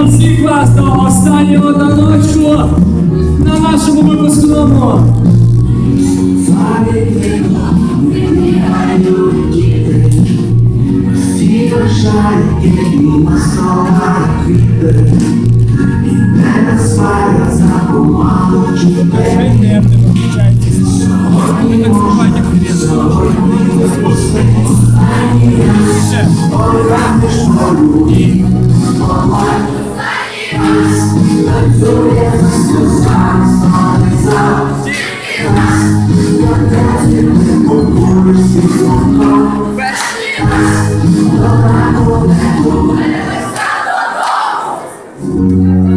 вам всіх вас до останнього таночку на нашому випускному. Всі бажають на слова квіти, і не назває за помалу чути. Сьогодні останній раз пораниш мою і останній раз танцює за сльозами, сльозами. Тільки раз, я не покуриш всіх звуком. Перший раз, добраку не буде листа додому.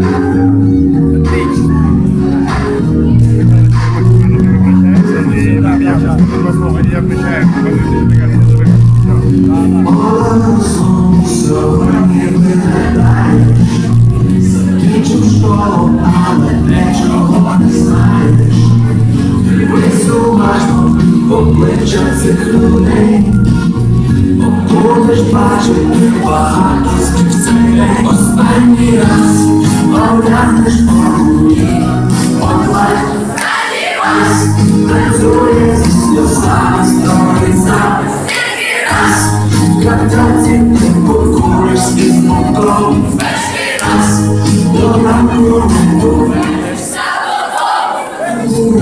Закінчив школу, але нічого не знаєш. Дивись уважно в обличчя цих людей, бо будеш бачити багато співцей. Останній раз поглянеш по мені, останній раз танцює зі сльозами, стоїть запис. Тільки раз катаці ти покуриш з смаком. Перший раз до ранку не повернешся додому.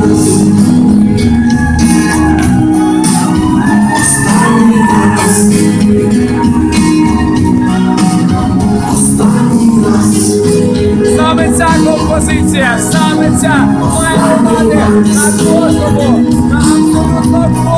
Останній раз, останній раз. Саме ця композиція, саме ця має мати на кожному, на абсолютно